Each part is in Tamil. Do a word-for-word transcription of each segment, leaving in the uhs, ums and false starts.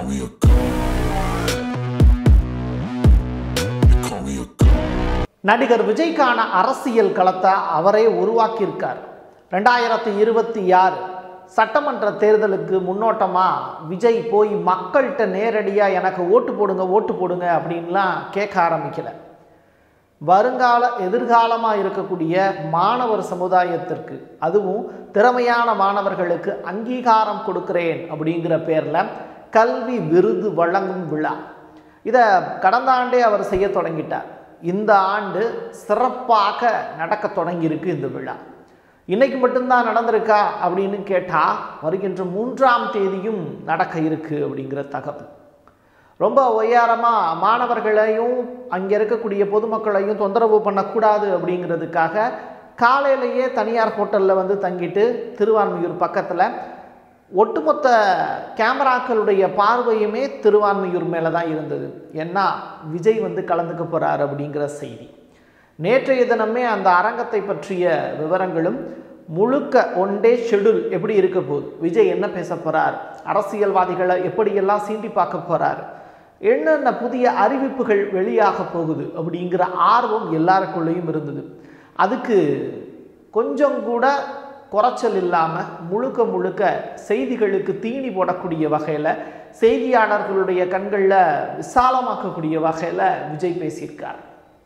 நடிகர் விஜய்க்கான அரசியல் களத்தை அவரே உருவாக்கியிருக்கார். ரெண்டாயிரத்தி இருபத்தி ஆறு சட்டமன்ற தேர்தலுக்கு முன்னோட்டமாக விஜய் போய் மக்கள்கிட்ட நேரடியாக எனக்கு ஓட்டு போடுங்க ஓட்டு போடுங்க அப்படின்லாம் கேட்க ஆரம்பிக்கல. வருங்கால எதிர்காலமாக இருக்கக்கூடிய மாணவர் சமுதாயத்திற்கு, அதுவும் திறமையான மாணவர்களுக்கு அங்கீகாரம் கொடுக்கிறேன் அப்படிங்கிற பேரில் கல்வி விருது வழங்கும் விழா, இதை கடந்த ஆண்டே அவர் செய்ய தொடங்கிட்டார். இந்த ஆண்டு சிறப்பாக நடக்க தொடங்கியிருக்கு இந்த விழா. இன்னைக்கு மட்டும்தான் நடந்திருக்கா அப்படின்னு கேட்டால் வருகின்ற மூன்றாம் தேதியும் நடக்க இருக்கு அப்படிங்கிற தகவல். ரொம்ப ஒய்யாரமாக மாணவர்களையும் அங்கே இருக்கக்கூடிய பொதுமக்களையும் தொந்தரவு பண்ணக்கூடாது அப்படிங்கிறதுக்காக காலையிலேயே தனியார் ஹோட்டலில் வந்து தங்கிட்டு திருவான்மியூர் பக்கத்தில் ஒட்டுமொத்த கேமராக்களுடைய பார்வையுமே திருவான்மியூர் மேலே தான் இருந்தது. ஏன்னா விஜய் வந்து கலந்துக்க போகிறார் அப்படிங்கிற செய்தி. நேற்றைய தினமே அந்த அரங்கத்தை பற்றிய விவரங்களும் முழுக்க ஒன் டே ஷெடியூல் எப்படி இருக்க போகுது, விஜய் என்ன பேச போகிறார், அரசியல்வாதிகளை எப்படியெல்லாம் சீண்டி பார்க்க போகிறார், என்னென்ன புதிய அறிவிப்புகள் வெளியாக போகுது அப்படிங்கிற ஆர்வம் எல்லாருக்குள்ளேயும் இருந்தது. அதுக்கு கொஞ்சம் கூட குறைச்சல் இல்லாமல் முழுக்க முழுக்க செய்திகளுக்கு தீனி போடக்கூடிய வகையில், செய்தியாளர்களுடைய கண்களில் விசாலமாக்கக்கூடிய வகையில் விஜய் பேசியிருக்கார்.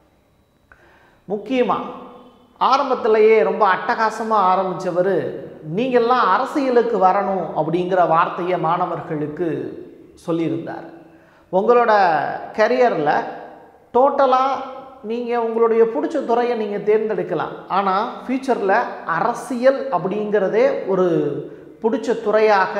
முக்கியமாக ஆரம்பத்திலேயே ரொம்ப அட்டகாசமாக ஆரம்பித்தவர், நீங்கள்லாம் அரசியலுக்கு வரணும் அப்படிங்கிற வார்த்தையை மாணவர்களுக்கு சொல்லியிருந்தார். உங்களோட கரியரில் டோட்டலாக நீங்கள் உங்களுடைய பிடிச்ச துறையை நீங்கள் தேர்ந்தெடுக்கலாம், ஆனால் ஃப்யூச்சரில் அரசியல் அப்படிங்கிறதே ஒரு பிடிச்ச துறையாக,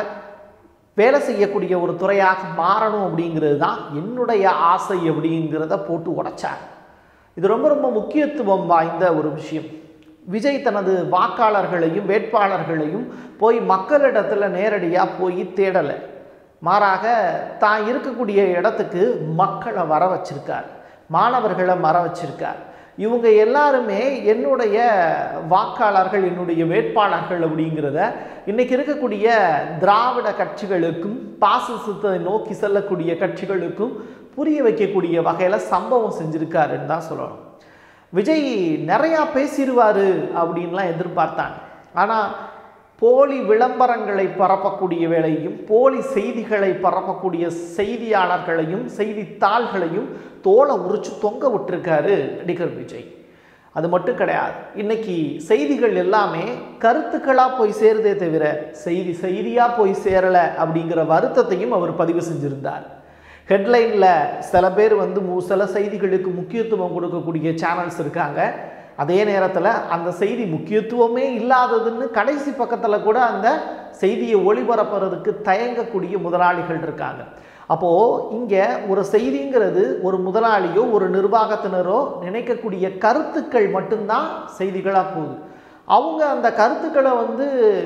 வேலை செய்யக்கூடிய ஒரு துறையாக மாறணும் அப்படிங்கிறது தான் என்னுடைய ஆசை அப்படிங்கிறத போட்டு உடைச்சார். இது ரொம்ப ரொம்ப முக்கியத்துவம் வாய்ந்த ஒரு விஷயம். விஜய் தனது வாக்காளர்களையும் வேட்பாளர்களையும் போய் மக்களிடத்தில் நேரடியாக போய் தேடலை, மாறாக தான் இருக்கக்கூடிய இடத்துக்கு மக்களை வர வச்சிருக்கார், மாணவர்களை மற வச்சிருக்கார். இவங்க எல்லாருமே என்னுடைய வாக்காளர்கள், என்னுடைய வேட்பாளர்கள் அப்படிங்கிறத இன்றைக்கி இருக்கக்கூடிய திராவிட கட்சிகளுக்கும் பாசிசத்தை நோக்கி செல்லக்கூடிய கட்சிகளுக்கும் புரிய வைக்கக்கூடிய வகையில் சம்பவம் செஞ்சுருக்காருன்னு தான் சொல்லணும். விஜய் நிறையா பேசிடுவார் அப்படின்லாம் எதிர்பார்த்தாங்க. ஆனால் போலி விளம்பரங்களை பரப்பக்கூடிய வேலையும், போலி செய்திகளை பரப்பக்கூடிய செய்தியாளர்களையும் செய்தித்தாள்களையும் தோலை உரிச்சு தொங்க விட்டுருக்காரு நடிகர் விஜய். அது மட்டும் கிடையாது, இன்னைக்கு செய்திகள் எல்லாமே கருத்துக்களாக போய் சேருதே தவிர செய்தி செய்தியாக போய் சேரலை அப்படிங்கிற வருத்தத்தையும் அவர் பதிவு செஞ்சுருந்தார். ஹெட்லைனில் சில பேர் வந்து சில செய்திகளுக்கு முக்கியத்துவம் கொடுக்கக்கூடிய சேனல்ஸ் இருக்காங்க, அதே நேரத்தில் அந்த செய்தி முக்கியத்துவமே இல்லாததுன்னு கடைசி பக்கத்தில் கூட அந்த செய்தியை ஒளிபரப்புறதுக்கு தயங்கக்கூடிய முதலாளிகள் இருக்காங்க. அப்போது இங்கே ஒரு செய்திங்கிறது ஒரு முதலாளியோ ஒரு நிர்வாகத்தினரோ நினைக்கக்கூடிய கருத்துக்கள் மட்டும்தான் செய்திகளாக போகுது. அவங்க அந்த கருத்துக்களை வந்து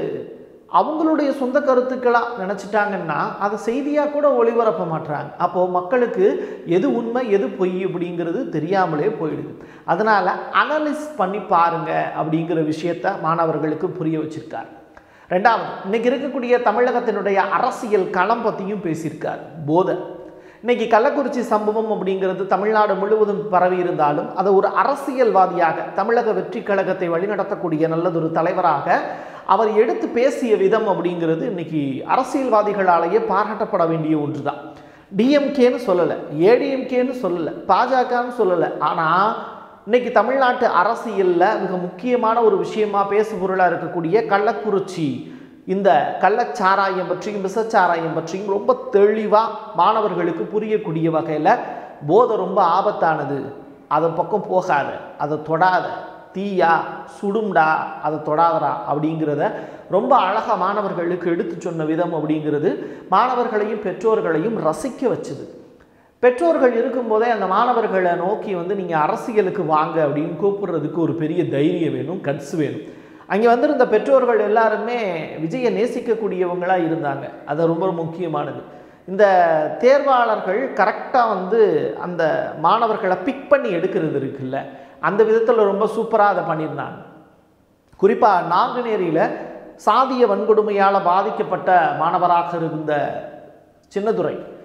அவங்களுடைய சொந்த கருத்துக்களாக நினச்சிட்டாங்கன்னா அதை செய்தியாக கூட ஒளிபரப்ப மாட்டாங்க. அப்போது மக்களுக்கு எது உண்மை எது பொய் அப்படிங்கிறது தெரியாமலே போயிடுது. அதனால் அனலிஸ் பண்ணி பாருங்க அப்படிங்கிற விஷயத்த மாணவர்களுக்கு புரிய வச்சிருக்கார். ரெண்டாவது, இன்னைக்கு இருக்கக்கூடிய தமிழகத்தினுடைய அரசியல் களம் பற்றியும் பேசியிருக்கார். போதை, இன்னைக்கு கள்ளக்குறிச்சி சம்பவம் அப்படிங்கிறது தமிழ்நாடு முழுவதும் பரவி இருந்தாலும் அதை ஒரு அரசியல்வாதியாக, தமிழக வெற்றி கழகத்தை வழிநடத்தக்கூடிய நல்லதொரு தலைவராக அவர் எடுத்து பேசிய விதம் அப்படிங்கிறது இன்னைக்கு அரசியல்வாதிகளாலேயே பாராட்டப்பட வேண்டிய ஒன்று தான். டிஎம்கேன்னு சொல்லலை, ஏடிஎம்கேன்னு சொல்லலை, பாஜகன்னு சொல்லலை, ஆனால் இன்னைக்கு தமிழ்நாட்டு அரசியலில் மிக முக்கியமான ஒரு விஷயமா பேசு பொருளாக இருக்கக்கூடிய கள்ளக்குறிச்சி இந்த கள்ளச்சாராயம் பற்றியும் விஷச்சாராயம் பற்றியும் ரொம்ப தெளிவாக மாணவர்களுக்கு புரியக்கூடிய வகையில் போதை ரொம்ப ஆபத்தானது, அதை பக்கம் போகாத, அதை தொடாத, தீயா சுடும்டா, அதை தொடாதரா அப்படிங்கிறத ரொம்ப அழகாக மாணவர்களுக்கு எடுத்து சொன்ன விதம் அப்படிங்கிறது மாணவர்களையும் பெற்றோர்களையும் ரசிக்க வச்சுது. பெற்றோர்கள் இருக்கும்போதே அந்த மாணவர்களை நோக்கி வந்து நீங்கள் அரசியலுக்கு வாங்க அப்படின்னு கூப்பிடுறதுக்கு ஒரு பெரிய தைரியம் வேணும், கட்ஸ் வேணும். அங்கே வந்திருந்த பெற்றோர்கள் எல்லாருமே விஜயை நேசிக்கக்கூடியவங்களாக இருந்தாங்க. அது ரொம்ப முக்கியமானது. இந்த தேர்வாளர்கள் கரெக்டாக வந்து அந்த மாணவர்களை பிக் பண்ணி எடுக்கிறது இருக்குல்ல, அந்த விதத்தில் ரொம்ப சூப்பராக அதை பண்ணியிருந்தாங்க. குறிப்பாக நாங்குநேரியில் சாதிய வன்கொடுமையால் பாதிக்கப்பட்ட மாணவராக இருந்த சின்னதுரை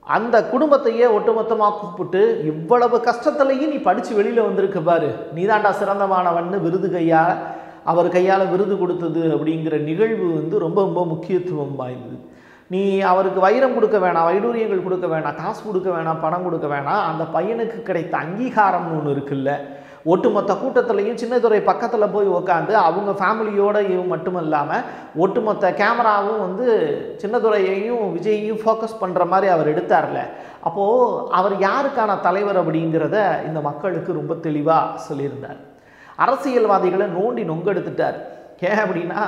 அந்த குடும்பத்தையே ஒட்டுமொத்தமாக கூப்பிட்டு இவ்வளவு கஷ்டத்துலையும் நீ படித்து வெளியில் வந்திருக்க பாரு, நீதாண்டா சிறந்தமானவன்னு விருது கையால் அவர் கையால் விருது கொடுத்தது அப்படிங்கிற நிகழ்வு வந்து ரொம்ப ரொம்ப முக்கியத்துவம் வாய்ந்தது. நீ அவருக்கு வைரம் கொடுக்க வேணாம், வைடூரியங்கள் கொடுக்க வேணாம், காசு கொடுக்க வேணாம், பணம் கொடுக்க வேணாம், அந்த பையனுக்கு கிடைத்த அங்கீகாரம்னு ஒன்று இருக்குல்ல. ஒட்டுமொத்த கூட்டத்துலையும் சின்னதுரை பக்கத்தில் போய் உக்காந்து அவங்க ஃபேமிலியோட இவங்க மட்டும் இல்லாமல் ஒட்டுமொத்த கேமராவும் வந்து சின்னதுரையையும் விஜயையும் ஃபோக்கஸ் பண்ணுற மாதிரி அவர் எடுத்தார்ல. அப்போது அவர் யாருக்கான தலைவர் அப்படிங்கிறத இந்த மக்களுக்கு ரொம்ப தெளிவாக சொல்லியிருந்தார். அரசியல்வாதிகளை நோண்டி நொங்கெடுத்துட்டார். ஏன் அப்படின்னா,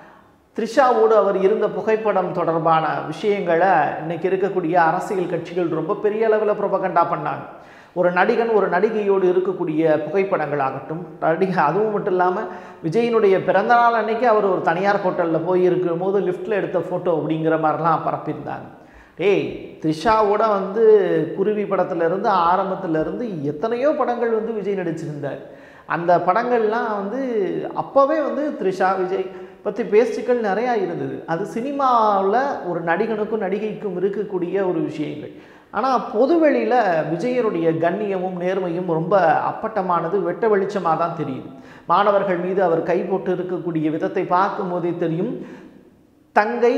த்ரிஷாவோடு அவர் இருந்த புகைப்படம் தொடர்பான விஷயங்களை இன்றைக்கி இருக்கக்கூடிய அரசியல் கட்சிகள் ரொம்ப பெரிய அளவில் ப்ரொபகண்டா பண்ணாங்க. ஒரு நடிகன் ஒரு நடிகையோடு இருக்கக்கூடிய புகைப்படங்கள் ஆகட்டும், நடிகை அதுவும் மட்டும் இல்லாமல் விஜயினுடைய பிறந்தநாள் அன்னைக்கு அவர் ஒரு தனியார் ஹோட்டலில் போய் இருக்கும் போது லிஃப்ட்டில் எடுத்த ஃபோட்டோ அப்படிங்கிற மாதிரிலாம் பரப்பியிருந்தாங்க. டேய், த்ரிஷாவோட வந்து குருவி படத்துலேருந்து ஆரம்பத்துலேருந்து எத்தனையோ படங்கள் வந்து விஜய் நடிச்சிருந்தார். அந்த படங்கள்லாம் வந்து அப்போவே வந்து த்ரிஷா விஜய் பற்றி பேச்சுக்கள் நிறையா இருந்தது. அது சினிமாவில் ஒரு நடிகனுக்கும் நடிகைக்கும் இருக்கக்கூடிய ஒரு விஷயங்கள். ஆனால் பொதுவெளியில் விஜயனுடைய கண்ணியமும் நேர்மையும் ரொம்ப அப்பட்டமானது, வெட்ட வெளிச்சமாக தான் தெரியுது. மாணவர்கள் மீது அவர் கை போட்டு இருக்கக்கூடிய விதத்தை பார்க்கும் போதே தெரியும். தங்கை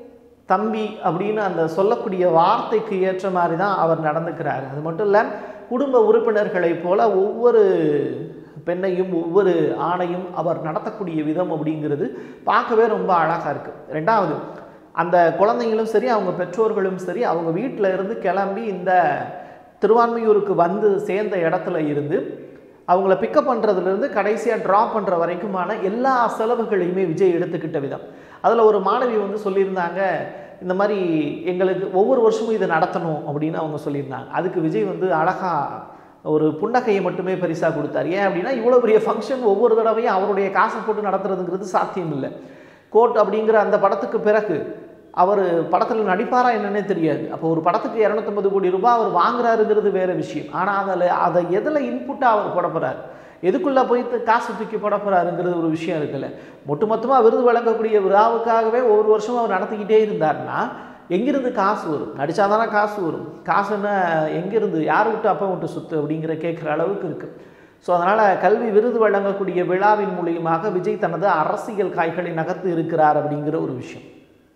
தம்பி அப்படின்னு அந்த சொல்லக்கூடிய வார்த்தைக்கு ஏற்ற மாதிரி தான் அவர் நடந்துக்கிறார். அது மட்டும் இல்லை, குடும்ப உறுப்பினர்களைப் போல ஒவ்வொரு பெண்ணையும் ஒவ்வொரு ஆணையும் அவர் நடத்தக்கூடிய விதம் அப்படிங்கிறது பார்க்கவே ரொம்ப அழகாக இருக்குது. ரெண்டாவது, அந்த குழந்தைங்களும் சரி, அவங்க பெற்றோர்களும் சரி, அவங்க வீட்டில் இருந்து கிளம்பி இந்த திருவான்மையூருக்கு வந்து சேர்ந்த இடத்துல இருந்து அவங்கள பிக்கப் பண்ணுறதுலேருந்து கடைசியாக ட்ராப் பண்ணுற வரைக்குமான எல்லா செலவுகளையுமே விஜய் எடுத்துக்கிட்ட விதம். அதில் ஒரு மாணவி வந்து சொல்லியிருந்தாங்க, இந்த மாதிரி எங்களுக்கு ஒவ்வொரு வருஷமும் இதை நடத்தணும் அப்படின்னு அவங்க சொல்லியிருந்தாங்க. அதுக்கு விஜய் வந்து அழகாக ஒரு புன்னகையை மட்டுமே பரிசாக கொடுத்தார். ஏன் அப்படின்னா, இவ்வளோ பெரிய ஃபங்க்ஷன் ஒவ்வொரு தடவையும் அவருடைய காசை போட்டு நடத்துறதுங்கிறது சாத்தியம் இல்லை. கோட் அப்படிங்கிற அந்த படத்துக்கு பிறகு அவர் படத்தில் நடிப்பாரா என்னன்னே தெரியாது. அப்போ ஒரு படத்துக்கு இரநூத்தம்பது கோடி ரூபாய் அவர் வாங்குறாருங்கிறது வேறு விஷயம். ஆனால் அதில் அதை எதில் இன்புட்டாக அவர் போட போகிறார், எதுக்குள்ளே போய்த்து காசு தூக்கி போட போகிறாருங்கிறது ஒரு விஷயம் இருக்குல்ல. ஒட்டுமொத்தமாக விருது வழங்கக்கூடிய விழாவுக்காகவே ஒவ்வொரு வருஷமும் அவர் நடத்திக்கிட்டே இருந்தார்னா எங்கிருந்து காசு வரும்? நடித்தா தானே காசு வரும். காசுன்னா எங்கிருந்து, யார் விட்டு அப்போ விட்டு சுற்று அப்படிங்கிற கேட்குற அளவுக்கு இருக்குது. ஸோ அதனால் கல்வி விருது வழங்கக்கூடிய விழாவின் மூலியமாக விஜய் தனது அரசியல் காய்களை நகர்த்து இருக்கிறார் அப்படிங்கிற ஒரு விஷயம்.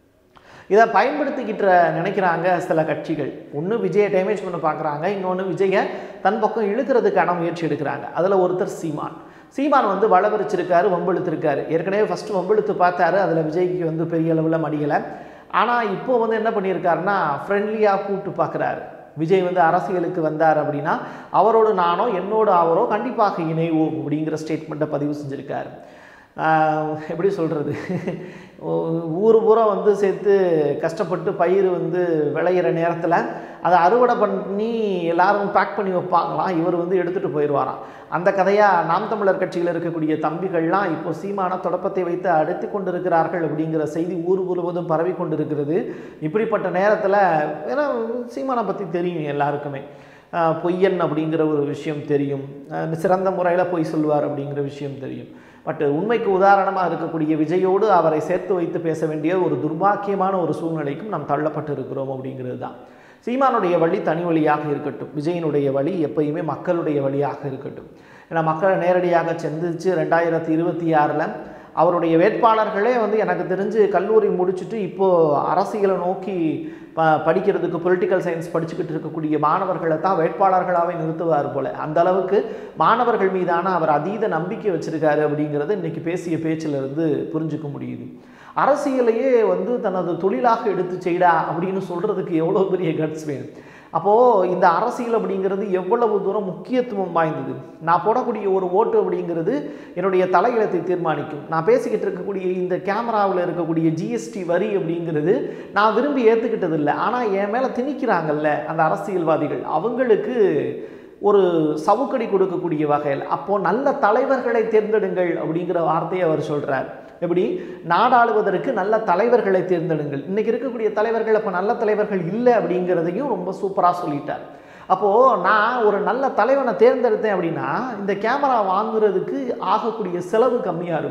இதை பயன்படுத்திக்கிட்ட நினைக்கிறாங்க சில கட்சிகள். ஒன்று விஜயை டேமேஜ் பண்ண பார்க்குறாங்க, இன்னொன்று விஜயை தன் பக்கம் இழுக்கிறதுக்கான முயற்சி எடுக்கிறாங்க. அதில் ஒருத்தர் சீமான். சீமான் வந்து வளவரிச்சிருக்காரு, வம்பெழுத்திருக்காரு. ஏற்கனவே ஃபஸ்ட்டு வம்பெழுத்து பார்த்தாரு, அதில் விஜய்க்கு வந்து பெரிய அளவில் மடியலை. ஆனால் இப்போது வந்து என்ன பண்ணியிருக்காருன்னா, ஃப்ரெண்ட்லியாக கூப்பிட்டு பார்க்குறாரு. விஜய் வந்து அரசியலுக்கு வந்தார் அப்படின்னா அவரோடு நானோ என்னோட அவரோ கண்டிப்பாக இணைவோம் அப்படிங்கிற ஸ்டேட்மெண்ட்டை பதிவு செஞ்சுருக்காரு. எப்படி சொல்கிறது, ஊர் பூரா வந்து சேர்த்து கஷ்டப்பட்டு பயிர் வந்து விளையிற நேரத்தில் அதை அறுவடை பண்ணி எல்லாரும் பேக் பண்ணி வைப்பாங்களாம், இவர் வந்து எடுத்துகிட்டு போயிடுவாராம். அந்த கதையாக நாம் தமிழர் கட்சியில் இருக்கக்கூடிய தம்பிகள்லாம் இப்போ சீமான தொடப்பத்தை வைத்து அடைத்து கொண்டிருக்கிறார்கள் அப்படிங்கிற செய்தி ஊர் முழுவதும் பரவி கொண்டிருக்கிறது. இப்படிப்பட்ட நேரத்தில் ஏன்னா சீமானை பற்றி தெரியும் எல்லாருக்குமே, பொய்யன் அப்படிங்கிற ஒரு விஷயம் தெரியும், சிறந்த முறையில் பொய் சொல்லுவார் அப்படிங்கிற விஷயம் தெரியும். பட் உண்மைக்கு உதாரணமாக இருக்கக்கூடிய விஜயோடு அவரை சேர்த்து வைத்து பேச வேண்டிய ஒரு துர்பாக்கியமான ஒரு சூழ்நிலைக்கும் நாம் தள்ளப்பட்டு இருக்கிறோம் அப்படிங்கிறது தான். சீமானுடைய வழி தனி வழியாக இருக்கட்டும், விஜயினுடைய வழி எப்பயுமே மக்களுடைய வழியாக இருக்கட்டும். ஏன்னா மக்களை நேரடியாக சந்திச்சு ரெண்டாயிரத்தி இருபத்தி ஆறில் அவருடைய வேட்பாளர்களே வந்து எனக்கு தெரிஞ்சு கல்லூரி முடிச்சுட்டு இப்போது அரசியலை நோக்கி ப படிக்கிறதுக்கு பொலிட்டிக்கல் சயின்ஸ் படிச்சுக்கிட்டு இருக்கக்கூடிய மாணவர்களை தான் வேட்பாளர்களாகவே நிறுத்துவார் போல். அந்த அளவுக்கு மாணவர்கள் மீதான அவர் அதீத நம்பிக்கை வச்சுருக்காரு அப்படிங்கிறத இன்றைக்கி பேசிய பேச்சிலிருந்து புரிஞ்சுக்க முடியுது. அரசியலையே வந்து தனது தொழிலாக எடுத்து செய்டா அப்படின்னு சொல்கிறதுக்கு எவ்வளோ பெரிய கட்ஸ் வேணும். அப்போது இந்த அரசியல் அப்படிங்கிறது எவ்வளவு தூரம் முக்கியத்துவம் வாய்ந்தது. நான் போடக்கூடிய ஒரு ஓட்டு அப்படிங்கிறது என்னுடைய தலையெழுத்தை தீர்மானிக்கும். நான் பேசிக்கிட்டு இருக்கக்கூடிய இந்த கேமராவில் இருக்கக்கூடிய ஜிஎஸ்டி வரி அப்படிங்கிறது நான் விரும்பி ஏற்றுக்கிட்டது இல்லை, ஆனால் என் மேலே திணிக்கிறாங்கல்ல அந்த அரசியல்வாதிகள், அவங்களுக்கு ஒரு சவுக்கடி கொடுக்கக்கூடிய வகையில் அப்போது நல்ல தலைவர்களை தேர்ந்தெடுங்கள் அப்படிங்கிற வார்த்தையை அவர் சொல்கிறார். எப்படி நாடாளுவதற்கு நல்ல தலைவர்களை தேர்ந்தெடுங்கள். இன்றைக்கி இருக்கக்கூடிய தலைவர்கள் அப்போ நல்ல தலைவர்கள் இல்லை அப்படிங்கிறதையும் ரொம்ப சூப்பராக சொல்லிட்டார். அப்போது நான் ஒரு நல்ல தலைவனை தேர்ந்தெடுத்தேன் அப்படின்னா இந்த கேமரா வாங்குறதுக்கு ஆகக்கூடிய செலவு கம்மியாக இருக்கும்.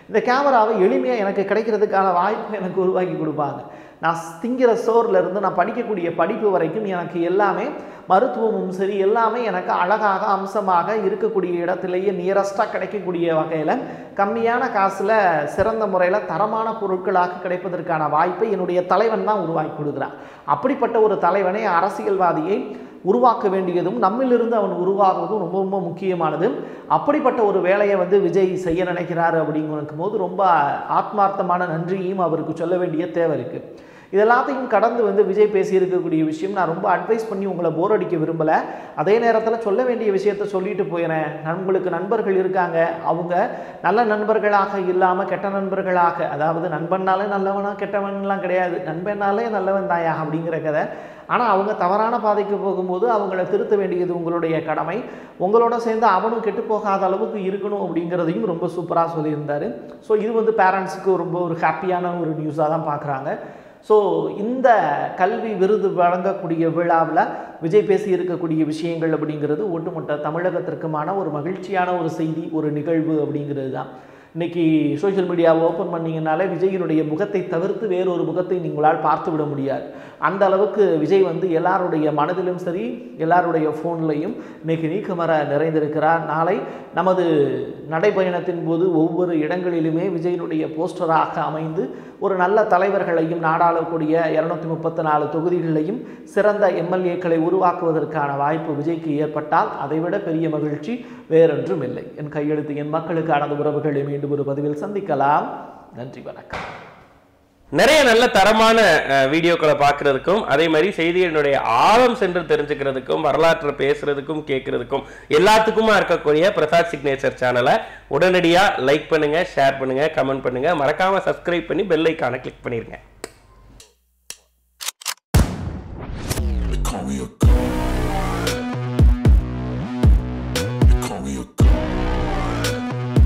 இந்த கேமராவை எளிமையாக எனக்கு கிடைக்கிறதுக்கான வாய்ப்பு எனக்கு உருவாக்கி கொடுப்பாங்க. நான் திங்கிற சோர்லேருந்து நான் படிக்கக்கூடிய படிப்பு வரைக்கும் எனக்கு எல்லாமே மருத்துவமும் சரி எல்லாமே எனக்கு அழகாக அம்சமாக இருக்கக்கூடிய இடத்துலையே நியரஸ்டாக கிடைக்கக்கூடிய வகையில் கம்மியான காசில் சிறந்த முறையில் தரமான பொருட்களாக கிடைப்பதற்கான வாய்ப்பை என்னுடைய தலைவன் தான் உருவாக்கி கொடுக்குறான். அப்படிப்பட்ட ஒரு தலைவனை, அரசியல்வாதியை உருவாக்க வேண்டியதும் நம்மிலிருந்து அவன் உருவாகுவதும் ரொம்ப ரொம்ப முக்கியமானது. அப்படிப்பட்ட ஒரு வேலையை வந்து விஜய் செய்ய நினைக்கிறாரு அப்படிங்கும் போது ரொம்ப ஆத்மார்த்தமான நன்றியையும் அவருக்கு சொல்ல வேண்டிய தேவை இருக்குது. இதெல்லாத்தையும் கடந்து வந்து விஜய் பேசியிருக்கக்கூடிய விஷயம், நான் ரொம்ப அட்வைஸ் பண்ணி உங்களை போர் அடிக்க விரும்பலை, அதே நேரத்தில் சொல்ல வேண்டிய விஷயத்த சொல்லிட்டு போயிறேன். நம்மளுக்கு நண்பர்கள் இருக்காங்க, அவங்க நல்ல நண்பர்களாக இல்லாமல் கெட்ட நண்பர்களாக, அதாவது நண்பன்னாலே நல்லவனா கெட்டவன்லாம் கிடையாது, நண்பனாலே நல்லவன் தாயா அப்படிங்கிற கதை. ஆனால் அவங்க தவறான பாதைக்கு போகும்போது அவங்கள திருத்த வேண்டியது உங்களுடைய கடமை. உங்களோட சேர்ந்து அவனும் கெட்டு போகாத அளவுக்கு இருக்கணும் அப்படிங்கிறதையும் ரொம்ப சூப்பராக சொல்லியிருந்தார். ஸோ இது வந்து பேரண்ட்ஸுக்கு ரொம்ப ஒரு ஹாப்பியான ஒரு நியூஸாக தான் பார்க்குறாங்க. ஸோ இந்த கல்வி விருது வழங்கக்கூடிய விழாவில் விஜய் பேசி இருக்கக்கூடிய விஷயங்கள் அப்படிங்கிறது ஒட்டுமொத்த தமிழகத்திற்குமான ஒரு மகிழ்ச்சியான ஒரு செய்தி, ஒரு நிகழ்வு அப்படிங்கிறது தான். இன்றைக்கி சோஷியல் மீடியாவை ஓப்பன் பண்ணிங்கனாலே விஜயினுடைய முகத்தை தவிர்த்து வேறொரு முகத்தை நீங்களால் பார்த்து விட முடியாது. அந்த அளவுக்கு விஜய் வந்து எல்லாருடைய மனதிலும் சரி எல்லாருடைய ஃபோன்லையும் இன்றைக்கி நீக்கமர நிறைந்திருக்கிறார். நாளை நமது நடைபயணத்தின் போது ஒவ்வொரு இடங்களிலுமே விஜயினுடைய போஸ்டராக அமைந்து ஒரு நல்ல தலைவர்களையும் நாடாளக்கூடிய இரநூத்தி முப்பத்தி நாலு தொகுதிகளையும் சிறந்த எம்எல்ஏக்களை உருவாக்குவதற்கான வாய்ப்பு விஜய்க்கு ஏற்பட்டால் அதைவிட பெரிய மகிழ்ச்சி வேறொன்றும் இல்லை. என் கையெழுத்து என் மக்களுக்கான உறவுகளை மீண்டும் ஒரு பதிவில் சந்திக்கலாம். நன்றி, வணக்கம். நிறைய நல்ல தரமான வீடியோக்களை பார்க்கறதுக்கும் அதே மாதிரி செய்திகளினுடைய ஆழம் சென்று தெரிஞ்சுக்கிறதுக்கும் வரலாற்றை பேசுறதுக்கும் கேட்கறதுக்கும் எல்லாத்துக்குமா இருக்கக்கூடிய பிரசாத் சிக்னேச்சர் சேனலை உடனடியாக லைக் பண்ணுங்க, ஷேர் பண்ணுங்க, கமெண்ட் பண்ணுங்க, மறக்காம சப்ஸ்கிரைப் பண்ணி பெல் ஐகானை கிளிக் பண்ணிருங்க.